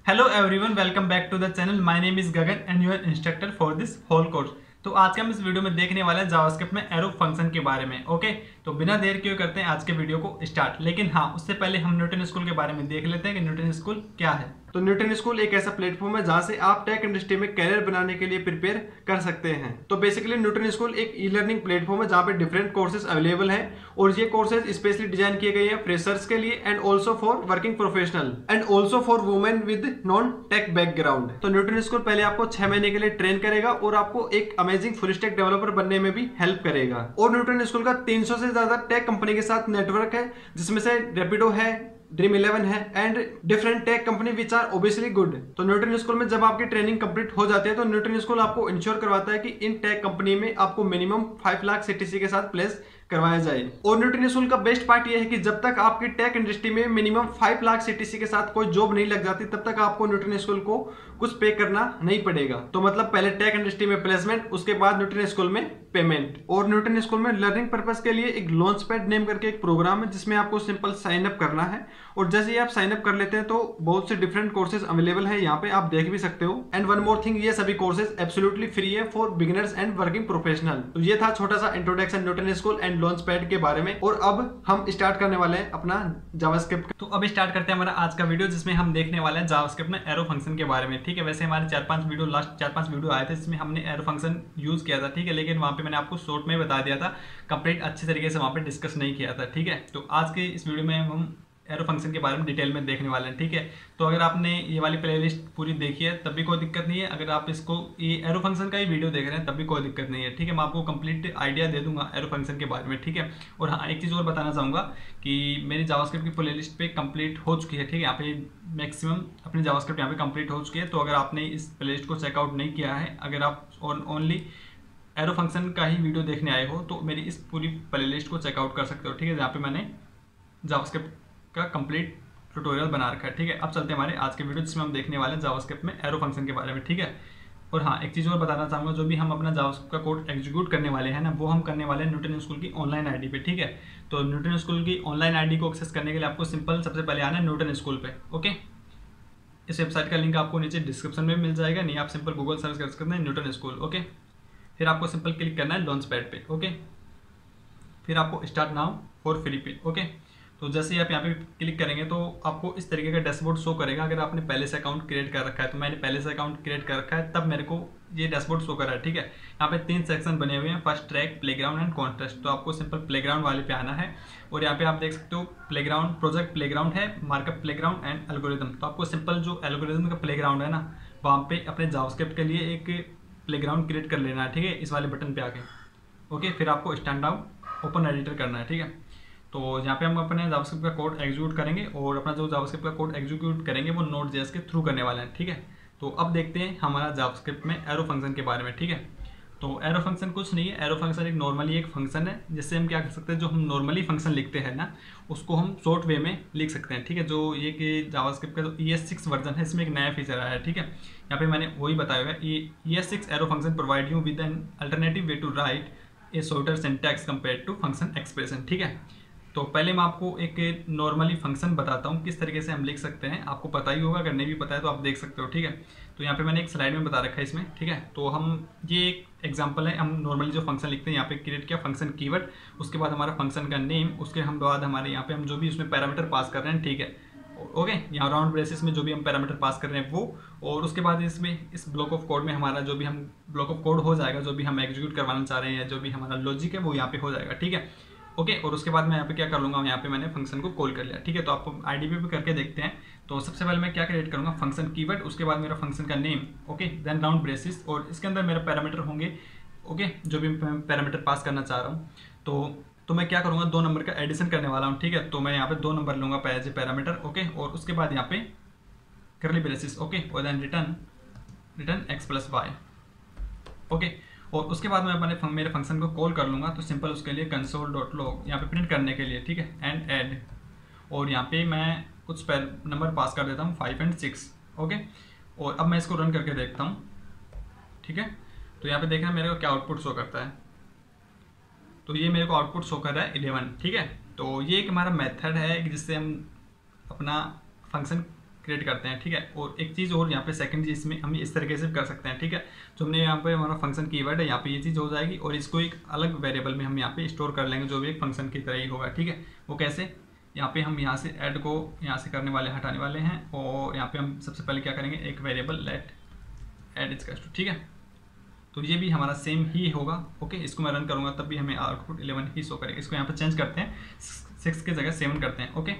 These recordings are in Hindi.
Hello everyone, welcome back to the channel. My name is Gagan and your instructor for this whole course. तो आज के हम इस वीडियो में देखने वाले हैं जावास्क्रिप्ट में एरो फंक्शन के बारे में। ओके, तो बिना देर किए करते हैं आज के वीडियो को स्टार्ट। लेकिन हाँ, उससे पहले हम न्यूटन स्कूल के बारे में देख लेते हैं कि न्यूटन स्कूल क्या है। तो न्यूटन स्कूल एक ऐसा प्लेटफॉर्म है जहां से आप टेक इंडस्ट्री में कैरियर बनाने के लिए प्रिपेयर कर सकते हैं। तो बेसिकली न्यूटन स्कूल एक ई लर्निंग प्लेटफॉर्म है जहां पे डिफरेंट कोर्सेज अवेलेबल हैं और ये कोर्सेज स्पेशली डिजाइन किए गए हैं फ्रेशर्स के लिए and also for working professional and also for women with non tech background. तो न्यूटन स्कूल पहले आपको 6 महीने के लिए ट्रेन करेगा और आपको एक अमेजिंग फुल स्टैक डेवलपर बनने में भी हेल्प करेगा। और न्यूटन स्कूल का 300 से ज्यादा टेक कंपनी के साथ नेटवर्क है, जिसमें से रैपिडो है, ड्रीम 11 है and different tech company which are obviously good. तो न्यूटन स्कूल में जब आपकी ट्रेनिंग कंप्लीट हो जाती है तो न्यूटन स्कूल आपको इंश्योर करवाता है कि इन टेक कंपनी में आपको मिनिमम 5 लाख सीटीसी के साथ प्लेस करवाया जाए। और न्यूटन स्कूल का बेस्ट पार्ट यह है कि जब तक आपकी टेक इंडस्ट्री में मिनिमम 5 लाख सीटीसी के साथ कोई जॉब नहीं लग जाती तब तक आपको न्यूटन स्कूल को कुछ पे करना नहीं पड़ेगा। तो मतलब पहले टेक इंडस्ट्री में प्लेसमेंट, उसके बाद न्यूटन स्कूल में पेमेंट। और न्यूटन स्कूल में लर्निंग पर्पस के लिए एक लॉन्च पैड नेम करके एक प्रोग्राम है जिसमें आपको सिंपल साइन अप करना है। और जैसे ही आप साइन अप कर लेते हैं तो बहुत से डिफरेंट कोर्सेज अवेलेबल है, यहाँ पे आप देख भी सकते हो। एंड वन मोर थिंग, ये सभी कोर्सेज एब्सोल्युटली फ्री है for beginners and working professional. तो ये था छोटा सा introduction Newton School and launch pad के बारे में। और अब हम स्टार्ट करने वाले हैं अपना जावास्क्रिप्ट। तो अब स्टार्ट करते हैं हमारा आज का वीडियो, जिसमें हम देखने वाले हैं जावास्क्रिप्ट में एरो फंक्शन के बारे में। ठीक है, वैसे हमारे 4-5 वीडियो आए थे जिसमें हमने एरो फंक्शन यूज किया था। ठीक है, लेकिन वहां पे मैंने आपको शॉर्ट में बता दिया था, कंप्लीट अच्छी तरीके से वहां पे डिस्कस नहीं किया था। ठीक है, तो आज के इस वीडियो में हम एरो फंक्शन के बारे में डिटेल में देखने वाले हैं। ठीक है, तो अगर आपने ये वाली प्लेलिस्ट पूरी देखी है तब भी कोई दिक्कत नहीं है। अगर आप इसको ये एरो फंक्शन का ही वीडियो देख रहे हैं तब भी कोई दिक्कत नहीं है। ठीक है, मैं आपको कंप्लीट आइडिया दे दूंगा एरो फंक्शन के बारे में। ठीक है, और हाँ, एक चीज़ और बताना चाहूँगा कि मेरी जावास्क्रिप्ट की प्लेलिस्ट पे कंप्लीट हो चुकी है। ठीक है, यहाँ पे मैक्सिमम अपनी जावास्क्रिप्ट यहाँ पे कंप्लीट हो चुकी है। तो अगर आपने इस प्लेलिस्ट को चेकआउट नहीं किया है, अगर आप ओनली एरो फंक्शन का ही वीडियो देखने आए हो तो मेरी इस पूरी प्लेलिस्ट को चेकआउट कर सकते हो। ठीक है, जहाँ पे मैंने जावास्क्रिप्ट का कंप्लीट ट्यूटोरियल बना रखा है। ठीक है, अब चलते हैं हमारे आज के वीडियो जिसमें हम देखने वाले हैं जावास्क्रिप्ट में एरो फंक्शन के बारे में। ठीक है, और हाँ, एक चीज़ और बताना चाहूँगा, जो भी हम अपना जावास्क्रिप्ट का कोड एग्जीक्यूट करने वाले हैं ना, वो हम करने वाले हैं न्यूटन स्कूल की ऑनलाइन आईडी पे। ठीक है, तो न्यूटन स्कूल की ऑनलाइन आईडी को एक्सेस करने के लिए आपको सिंपल सबसे पहले आना है न्यूटन स्कूल पे। ओके, इस वेबसाइट का लिंक आपको नीचे डिस्क्रिप्शन में मिल जाएगा, नहीं आप सिंपल गूगल सर्च कर सकते हैं न्यूटन स्कूल। ओके, फिर आपको सिंपल क्लिक करना है लॉन्च पैड पे। ओके, फिर आपको स्टार्ट नाउ फॉर फ्री पे। ओके, तो जैसे ही आप यहाँ पे क्लिक करेंगे तो आपको इस तरीके का डैशबोर्ड शो करेगा। अगर आपने पहले से अकाउंट क्रिएट कर रखा है, तो मैंने पहले से अकाउंट क्रिएट कर रखा है तब मेरे को ये डैशबोर्ड शो कर रहा है। ठीक है, यहाँ पे 3 सेक्शन बने हुए हैं, first track, playground and contest. तो आपको सिंपल प्लेग्राउंड वाले पे आना है और यहाँ पे आप देख सकते हो प्लेग्राउंड, प्रोजेक्ट प्लेग्राउंड है, मार्कअप प्लेग्राउंड एंड एल्गोरिथम। तो आपको सिंपल जो एल्गोरिथम का प्लेग्राउंड है ना, वहाँ पे अपने जावास्क्रिप्ट के लिए एक प्लेग्राउंड क्रिएट कर लेना है। ठीक है, इस वाले बटन पे आके। ओके, फिर आपको स्टैंड आउट ओपन एडिटर करना है। ठीक है, तो यहाँ पे हम अपने जावास्क्रिप्ट का कोड एग्जीक्यूट करेंगे और अपना जो जावास्क्रिप्ट का कोड एग्जीक्यूट करेंगे वो नोड.जेएस के थ्रू करने वाले हैं। ठीक है, तो अब देखते हैं हमारा जावास्क्रिप्ट में एरो फंक्शन के बारे में। ठीक है, तो एरो फंक्शन कुछ नहीं है, एरो फंक्शन एक नॉर्मली एक फंक्शन है जिससे हम क्या कर सकते हैं, जो हम नॉर्मली फंक्शन लिखते हैं ना, उसको हम शॉर्ट वे में लिख सकते हैं। ठीक है, जो ये कि जावास्क्रिप्ट का जो ES6 वर्जन है, इसमें एक नया फीचर आया है। ठीक है, यहाँ पे मैंने वही बताया है, ये ES6 arrow function provide you with an alternative way to write a shorter syntax compare to function expression. ठीक है, तो पहले मैं आपको एक नॉर्मली फंक्शन बताता हूँ किस तरीके से हम लिख सकते हैं। आपको पता ही होगा, अगर नहीं भी पता है तो आप देख सकते हो। ठीक है, तो यहाँ पे मैंने एक स्लाइड में बता रखा है इसमें। ठीक है, तो हम ये एक एग्जांपल है, हम नॉर्मली जो फंक्शन लिखते हैं यहाँ पे क्रिएट किया फंक्शन कीवर्ड, उसके बाद हमारा फंक्शन का नेम, उसके हम बाद हमारे यहाँ पे हम जो भी उसमें पैरामीटर पास कर रहे हैं। ठीक है, ओके, यहाँ राउंड ब्रेसिस में जो भी हम पैरामीटर पास कर रहे हैं वो, और उसके बाद इसमें इस ब्लॉक ऑफ कोड में हमारा जो भी हम ब्लॉक ऑफ कोड हो जाएगा, जो भी हम एग्जीक्यूट करवाना चाह रहे हैं, जो भी हमारा लॉजिक है वो यहाँ पे हो जाएगा। ठीक है, ओके, और उसके बाद मैं यहाँ पे क्या कर लूँगा, यहाँ पे मैंने फंक्शन को कॉल कर लिया। ठीक है, तो आपको आईडी पे भी करके देखते हैं। तो सबसे पहले मैं क्या क्रिएट करूँगा, फंक्शन कीवर्ड, उसके बाद मेरा फंक्शन का name, okay, then round braces, और इसके अंदर मेरा पैरामीटर होंगे। ओके, जो भी मैं पैरामीटर पास करना चाह रहा हूँ, तो मैं क्या करूँगा, 2 नंबर का एडिशन करने वाला हूँ। ठीक है, तो मैं यहाँ पे 2 नंबर लूँगा एज ए पैरामीटर। ओके, और उसके बाद यहाँ पे करली ब्रेसिस। ओके, और then return x + y। Okay, और उसके बाद मैं अपने मेरे फंक्शन को कॉल कर लूँगा। तो सिंपल उसके लिए console.log यहाँ पे प्रिंट करने के लिए। ठीक है, एंड ऐड, और यहाँ पे मैं कुछ नंबर पास कर देता हूँ 5 और 6। ओके, और अब मैं इसको रन करके देखता हूँ। ठीक है, तो यहाँ पे देखना मेरे को क्या आउटपुट शो करता है। तो ये मेरे को आउटपुट शो कर रहा है 11। ठीक है, तो ये एक हमारा मेथड है जिससे हम अपना फंक्शन क्रिएट करते हैं, ठीक है। और एक चीज़ और यहाँ पे सेकंड चीज़ इसमें हम इस तरीके से कर सकते हैं, ठीक है। जो हमने यहाँ पे हमारा फंक्शन कीवर्ड है, यहाँ पे ये चीज़ हो जाएगी और इसको एक अलग वेरिएबल में हम यहाँ पे स्टोर कर लेंगे, जो भी एक फंक्शन की तरह ही होगा, ठीक है। वो कैसे, यहाँ पे हम यहाँ से ऐड को यहाँ से करने वाले हटाने वाले हैं और यहाँ पे हम सबसे पहले क्या करेंगे, एक वेरिएबल लेट ऐड इज, ठीक है। तो ये भी हमारा सेम ही होगा, ओके। इसको मैं रन करूँगा तब भी हमें आउटपुट 11 ही शो करेगा। इसको यहाँ पे चेंज करते हैं, 6 की जगह 7 करते हैं, ओके,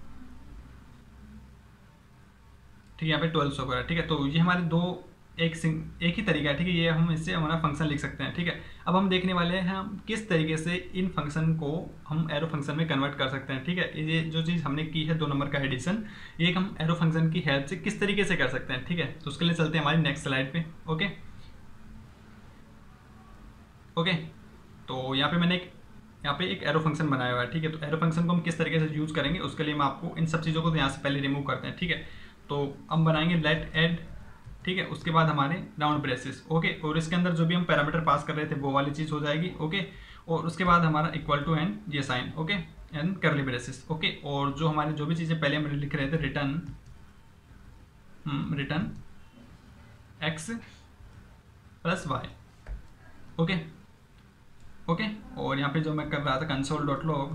ठीक है। यहाँ पे 12 शो कर रहा है, ठीक है। तो ये हमारे दो एक ही तरीका है, ठीक है। ये हम इससे हमारा फंक्शन लिख सकते हैं, ठीक है। अब हम देखने वाले हैं हम किस तरीके से इन फंक्शन को हम एरो फंक्शन में कन्वर्ट कर सकते हैं, ठीक है। ये जो चीज़ हमने की है 2 नंबर का एडिशन, ये हम एरो फंक्शन की हेल्प से किस तरीके से कर सकते हैं, ठीक है। तो उसके लिए चलते हैं हमारी नेक्स्ट स्लाइड पे, ओके। ओके, तो यहाँ पे मैंने यहाँ पे एक एरो फंक्शन बनाया हुआ है, ठीक है। तो एरो फंक्शन को हम किस तरीके से यूज़ करेंगे उसके लिए मैं आपको इन सब चीज़ों को तो यहाँ से पहले रिमूव करते हैं, ठीक है। तो हम बनाएंगे लेट ऐड, ठीक है। उसके बाद हमारे राउंड ब्रेसेस, ओके। और इसके अंदर जो भी हम पैरामीटर पास कर रहे थे वो वाली चीज़ हो जाएगी, ओके। और उसके बाद हमारा इक्वल टू एंड ये sign, okay, and curly braces, okay. और जो हमारे जो भी चीज़ें पहले हम लिख रहे थे, return x plus Y, okay, okay. और यहाँ पे जो मैं कर रहा था console.log,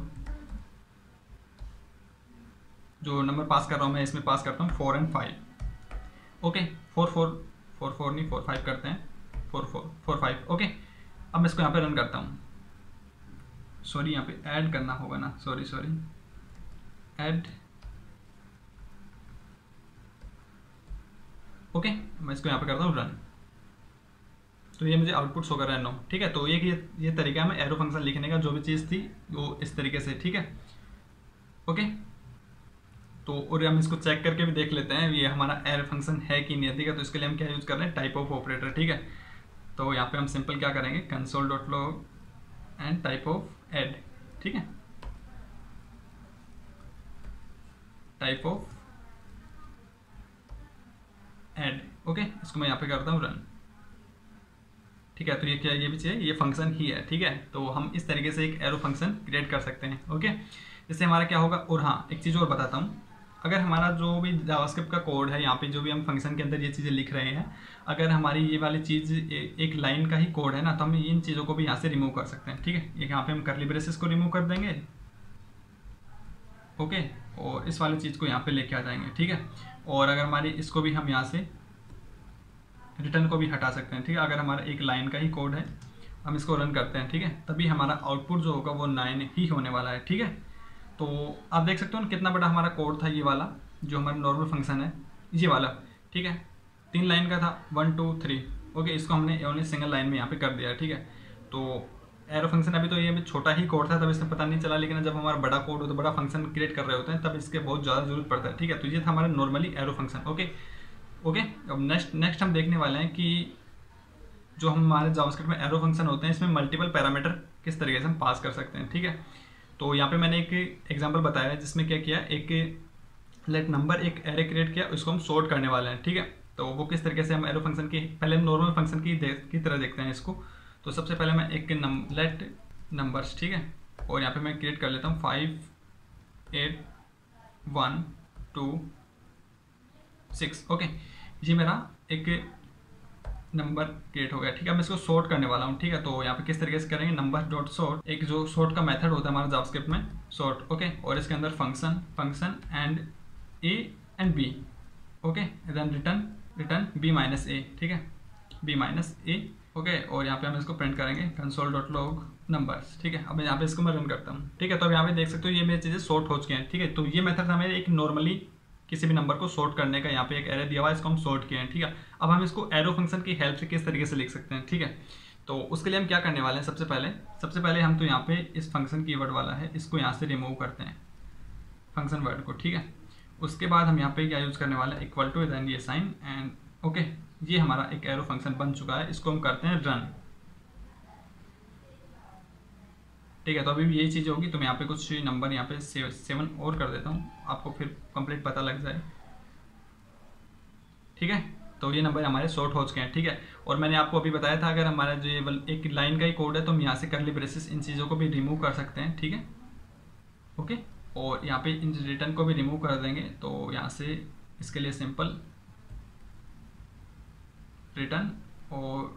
जो नंबर पास कर रहा हूँ मैं इसमें पास करता हूँ 4 and 5, ओके। 4 नहीं 4 5 करते हैं, 4 5, ओके। अब मैं इसको यहाँ पे रन करता हूँ, सॉरी यहाँ पे ऐड करना होगा ना, सॉरी ऐड, ओके। मैं इसको यहाँ पे करता हूँ रन, तो ये मुझे आउटपुट शो कर रहा है 9, ठीक है। तो ये तरीका है मैं एरो फंक्शन लिखने का, जो भी चीज़ थी वो इस तरीके से, ठीक है, ओके। तो और हम इसको चेक करके भी देख लेते हैं ये हमारा एरो फंक्शन है कि नहीं, ठीक है। तो इसके लिए हम क्या यूज़ कर रहे हैं, टाइप ऑफ ऑपरेटर, ठीक है। तो यहाँ पे हम सिंपल क्या करेंगे, console.log and type of add, ठीक है, टाइप ऑफ ऐड, ओके। इसको मैं यहाँ पे करता हूँ रन, ठीक है। तो ये क्या, ये भी चाहिए, ये फंक्शन ही है, ठीक है। तो हम इस तरीके से एक एरो फंक्शन क्रिएट कर सकते हैं, ओके। इससे हमारा क्या होगा, और हाँ एक चीज़ और बताता हूँ, अगर हमारा जो भी जावास्क्रिप्ट का कोड है, यहाँ पे जो भी हम फंक्शन के अंदर ये चीज़ें लिख रहे हैं, अगर हमारी ये वाली चीज़ एक लाइन का ही कोड है ना, तो हम इन चीज़ों को भी यहाँ से रिमूव कर सकते हैं, ठीक है। यहाँ पे हम करली ब्रेसेस को रिमूव कर देंगे, ओके। और इस वाली चीज़ को यहाँ पे लेके आ जाएंगे, ठीक है। और अगर हमारी इसको भी हम यहाँ से रिटर्न को भी हटा सकते हैं, ठीक है। अगर हमारा एक लाइन का ही कोड है, हम इसको रन करते हैं, ठीक है, तभी हमारा आउटपुट जो होगा वो 9 ही होने वाला है, ठीक है। तो आप देख सकते हो कितना बड़ा हमारा कोड था, ये वाला जो हमारा नॉर्मल फंक्शन है, ये वाला, ठीक है। 3 लाइन का था, 1 2 3, ओके। इसको हमने ओनली सिंगल लाइन में यहाँ पे कर दिया, ठीक है। तो एरो फंक्शन अभी तो ये छोटा ही कोड था, तब इसमें पता नहीं चला, लेकिन जब हमारा बड़ा कोड हो तो बड़ा फंक्शन क्रिएट कर रहे होते हैं, तब इसके बहुत ज़्यादा जरूरत पड़ता है, ठीक है। तो ये था हमारा normally arrow function, okay, okay. अब नेक्स्ट हम देखने वाले हैं कि जो हमारे जावास्क्रिप्ट में एरो फंक्शन होते हैं, इसमें मल्टीपल पैरामीटर किस तरीके से हम पास कर सकते हैं, ठीक है। तो यहाँ पे मैंने एक एग्जांपल बताया है जिसमें क्या किया, एक लेट नंबर एक एरे क्रिएट किया, उसको हम सॉर्ट करने वाले हैं, ठीक है। तो वो किस तरीके से हम एरो फंक्शन की, पहले हम नॉर्मल फंक्शन की तरह देखते हैं इसको। तो सबसे पहले मैं एक लेट नंबर्स, ठीक है, और यहाँ पे मैं क्रिएट कर लेता हूँ 5 8 1 2 6, ओके। ये मेरा एक नंबर क्रिएट हो गया, ठीक है। मैं इसको सॉर्ट करने वाला हूँ, ठीक है। तो यहाँ पे किस तरीके से करेंगे, नंबर डॉट सॉर्ट, एक जो सॉर्ट का मेथड होता है हमारा जावास्क्रिप्ट में, सॉर्ट, ओके। और इसके अंदर function and A and B, okay. Then return B minus A, ठीक है, बी माइनस ए, ओके। और यहाँ पे हम इसको प्रिंट करेंगे console.log नंबर्स, ठीक है। अब यहाँ पे इसको मैं रन करता हूँ, ठीक है। तो अब यहाँ पे देख सकते हो ये मेरी चीज़ें सॉर्ट हो चुकी हैं, ठीक है। तो ये मेथड हमें एक नॉर्मली किसी भी नंबर को सॉर्ट करने का, यहाँ पे एक एरे दिया हुआ है, इसको हम सॉर्ट किए हैं, ठीक है। अब हम इसको एरो फंक्शन की हेल्प से किस तरीके से लिख सकते हैं, ठीक है। तो उसके लिए हम क्या करने वाले हैं, सबसे पहले हम तो यहाँ पे इस फंक्शन कीवर्ड वाला है, इसको यहाँ से रिमूव करते हैं, फंक्शन वर्ड को, ठीक है। उसके बाद हम यहाँ पे क्या यूज़ करने वाले हैं, इक्वल टू देन ये साइन एंड, ओके। ये हमारा एक एरो फंक्शन बन चुका है, इसको हम करते हैं रन, ठीक है। तो अभी भी यही चीज़ होगी, तो मैं यहाँ पे कुछ नंबर यहाँ पे 7 और कर देता हूँ, आपको फिर कंप्लीट पता लग जाए, ठीक है। तो ये नंबर हमारे सॉर्ट हो चुके हैं, ठीक है। और मैंने आपको अभी बताया था अगर हमारा जो ये एक लाइन का ही कोड है तो हम यहाँ से करली ब्रेसेस इन चीज़ों को भी रिमूव कर सकते हैं, ठीक है, ओके। और यहाँ पे इन रिटर्न को भी रिमूव कर देंगे, तो यहाँ से इसके लिए सिंपल रिटर्न और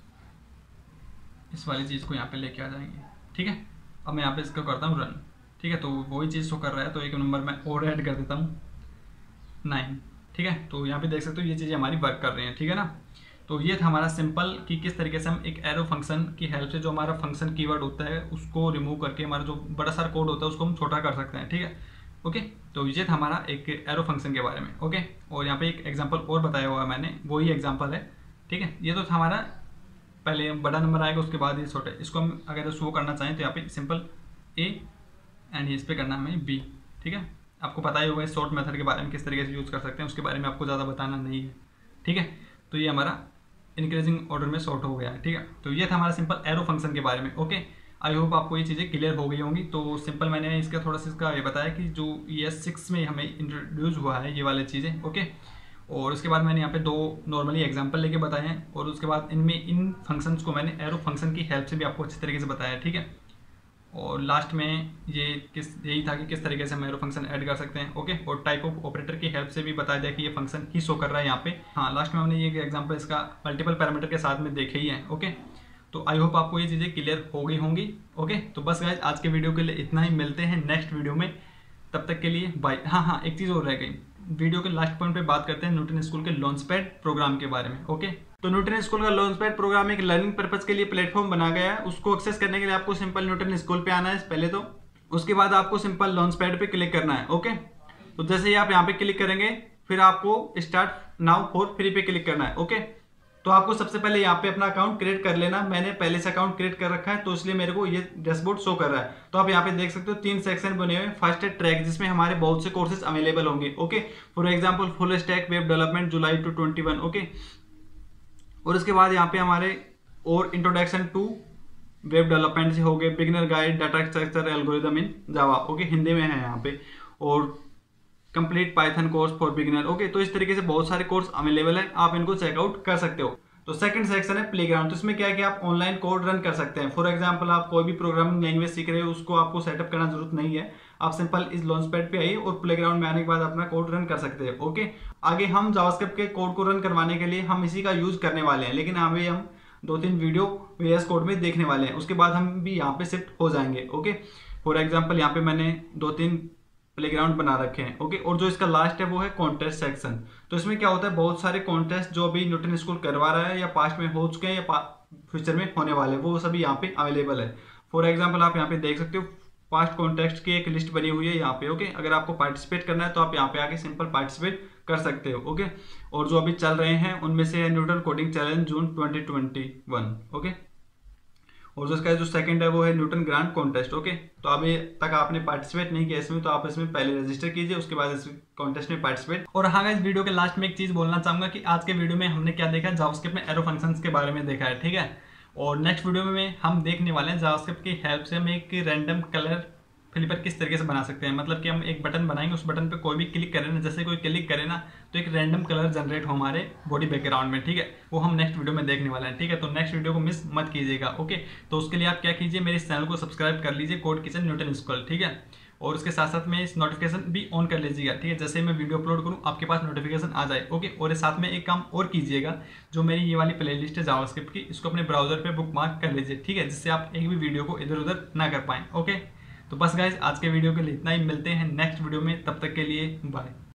इस वाली चीज़ को यहाँ पे लेके आ जाएंगे। ठीक है, अब मैं यहाँ पे इसको करता हूँ रन। ठीक है, तो वही चीज़ शो कर रहा है, तो एक नंबर मैं और ऐड कर देता हूँ 9। ठीक है, तो यहाँ पे देख सकते हो ये चीज़ें हमारी वर्क कर रही हैं। ठीक है ना, तो ये था हमारा सिंपल कि किस तरीके से हम एक एरो फंक्शन की हेल्प से जो हमारा फंक्शन कीवर्ड होता है उसको रिमूव करके हमारा जो बड़ा सारा कोड होता है उसको हम छोटा कर सकते हैं। ठीक है, ओके, तो ये था हमारा एक एरो फंक्शन के बारे में। ओके, और यहाँ पे एक एग्जांपल और बताया हुआ है मैंने, वही एग्जांपल है। ठीक है, ये तो था हमारा पहले बड़ा नंबर आएगा उसके बाद ये छोटा, इसको हम अगर शो करना चाहें तो यहाँ पे सिंपल ए एंड इस पे करना है हमें बी। ठीक है, आपको पता ही होगा इस शॉर्ट मेथड के बारे में किस तरीके से यूज़ कर सकते हैं, उसके बारे में आपको ज़्यादा बताना नहीं है। ठीक है, तो ये हमारा इंक्रीजिंग ऑर्डर में सॉर्ट हो गया है। ठीक है, तो ये था हमारा सिंपल एरो फंक्शन के बारे में। ओके, आई होप आपको ये चीज़ें क्लियर हो गई होंगी। तो सिंपल मैंने इसका थोड़ा सा इसका ये बताया कि जो ES6 में हमें इंट्रोड्यूस हुआ है ये वाली चीज़ें। ओके, और उसके बाद मैंने यहाँ पे 2 नॉर्मली एग्जांपल लेके बताए हैं, और उसके बाद इनमें इन फंक्शंस को मैंने एरो फंक्शन की हेल्प से भी आपको अच्छी तरीके से बताया। ठीक है, और लास्ट में यही था कि किस तरीके से हम एरो फंक्शन ऐड कर सकते हैं। ओके, और टाइप ऑफ ऑपरेटर की हेल्प से भी बताया जाए कि ये फंक्शन ही शो कर रहा है यहाँ पे। हाँ, लास्ट में हमने ये एग्जांपल इसका मल्टीपल पैरामीटर के साथ में देखे ही है। ओके, तो आई होप आपको ये चीज़ें क्लियर हो गई होंगी। ओके, तो बस गाइस आज के वीडियो के लिए इतना ही, मिलते हैं नेक्स्ट वीडियो में, तब तक के लिए बाय। हाँ, एक चीज़ और रह गई, वीडियो के लास्ट पॉइंट पे बात करते हैं न्यूटन स्कूल के लॉन्चपैड प्रोग्राम के बारे में। ओके, तो न्यूटन स्कूल का लॉन्चपैड प्रोग्राम एक लर्निंग पर्पस के लिए प्लेटफॉर्म बना गया है। उसको एक्सेस करने के लिए आपको सिंपल न्यूटन स्कूल पे आना है पहले तो, उसके बाद आपको सिंपल लॉन्चपैड पे क्लिक करना है। ओके, तो जैसे ही आप यहाँ पे क्लिक करेंगे फिर आपको स्टार्ट नाउ फॉर फ्री पे क्लिक करना है। ओके, तो आपको सबसे पहले यहाँ पे अपना अकाउंट क्रिएट कर लेना। मैंने पहले से अकाउंट क्रिएट कर रखा है तो इसलिए मेरे को ये डैशबोर्ड शो कर रहा है। तो आप यहाँ पे देख सकते हो 3 सेक्शन बने हुए हैं। फर्स्ट है ट्रैक, जिसमें हमारे बहुत से कोर्सेज अवेलेबल होंगे। Okay, for example full stack web development July two 21। Okay, और उसके बाद यहाँ पे हमारे और इंट्रोडक्शन टू वेब डेवलपमेंट से हो गए, beginner guide, data structure, algorithm in Java. Okay, Hindi में है यहाँ पे, और complete Python course for beginner. Okay, तो इस तरीके से बहुत सारे कोर्स अवेलेबल है, आप इनको चेकआउट कर सकते हो। तो सेकंड सेक्शन है प्लेग्राउंड, तो इसमें क्या है कि आप ऑनलाइन कोड रन कर सकते हैं। फॉर एग्जांपल आप कोई भी प्रोग्रामिंग लैंग्वेज सीख रहे हो, उसको आपको सेटअप करना जरूरत नहीं है, आप सिंपल इस लॉन्चपैड पे आइए और प्लेग्राउंड में आने के बाद अपना कोड रन कर सकते हैं। ओके, आगे हम जावास्क्रिप्ट के कोड को रन करवाने के लिए हम इसी का यूज करने वाले हैं, लेकिन अभी हम 2-3 वीडियो VS कोड में देखने वाले हैं, उसके बाद हम भी यहाँ पे शिफ्ट हो जाएंगे। ओके, फॉर एग्जाम्पल यहाँ पे मैंने 2-3 प्लेग्राउंड बना रखे हैं। ओके, और जो इसका लास्ट है वो है कॉन्टेस्ट सेक्शन। तो इसमें क्या होता है, बहुत सारे कॉन्टेस्ट जो अभी न्यूटन स्कूल करवा रहा है या पास्ट में हो चुके हैं या फ्यूचर में होने वाले, वो सभी यहाँ पे अवेलेबल है। फॉर एग्जाम्पल आप यहाँ पे देख सकते हो पास्ट कॉन्टेस्ट की एक लिस्ट बनी हुई है यहाँ पे। ओके, अगर आपको पार्टिसिपेट करना है तो आप यहाँ पे आके सिंपल पार्टिसिपेट कर सकते हो। ओके, और जो अभी चल रहे हैं उनमें से है Newton coding challenge June 2021। Okay, और उसका जो सेकंड है वो है न्यूटन ग्रांड कॉन्टेस्ट। ओके, तो अभी तक आपने पार्टिसिपेट नहीं किया इसमें, तो आप इसमें पहले रजिस्टर कीजिए, उसके बाद इस कॉन्टेस्ट में पार्टिसिपेट। और हाँ, इस वीडियो के लास्ट में एक चीज बोलना चाहूंगा कि आज के वीडियो में हमने क्या देखा, जावास्क्रिप्ट में एरो फंक्शंस के बारे में देखा है। ठीक है, और नेक्स्ट वीडियो में हम देखने वाले हैं जावास्क्रिप्ट की हेल्प से हम एक रैंडम कलर फ्लिपर किस तरीके से बना सकते हैं। मतलब कि हम एक बटन बनाएंगे, उस बटन पे कोई भी क्लिक करें ना, जैसे कोई क्लिक करे ना तो एक रैंडम कलर जनरेट हो हमारे बॉडी बैकग्राउंड में। ठीक है, वो हम नेक्स्ट वीडियो में देखने वाले हैं। ठीक है, तो नेक्स्ट वीडियो को मिस मत कीजिएगा। ओके, तो उसके लिए आप क्या कीजिए, मेरे इस चैनल को सब्सक्राइब कर लीजिए, कोड किचन न्यूटन स्कूल। ठीक है, और उसके साथ साथ में इस नोटिफिकेशन भी ऑन कर लीजिएगा। ठीक है, जैसे मैं वीडियो अपलोड करूँ आपके पास नोटिफिकेशन आ जाए। ओके, और इस साथ में एक काम और कीजिएगा, जो मेरी ये वाली प्लेलिस्ट है जावास्क्रिप्ट की, इसको अपने ब्राउजर पे बुकमार्क कर लीजिए। ठीक है, जिससे आप एक भी वीडियो को इधर उधर ना कर पाएं। ओके, तो बस गाइज आज के वीडियो के लिए इतना ही, मिलते हैं नेक्स्ट वीडियो में, तब तक के लिए बाय।